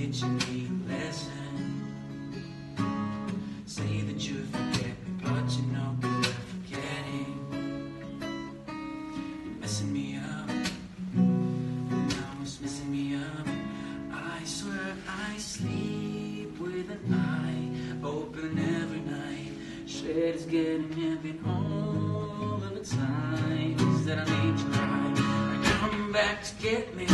that you need a lesson. Say that you forget me, but you're no good at forgetting. You're messing me up, and now it's messing me up. I swear I sleep with an eye open every night. Shit is getting heavy all of the times that I need to cry. Are you coming back to get me?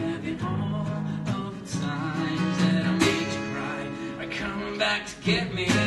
Back to get me.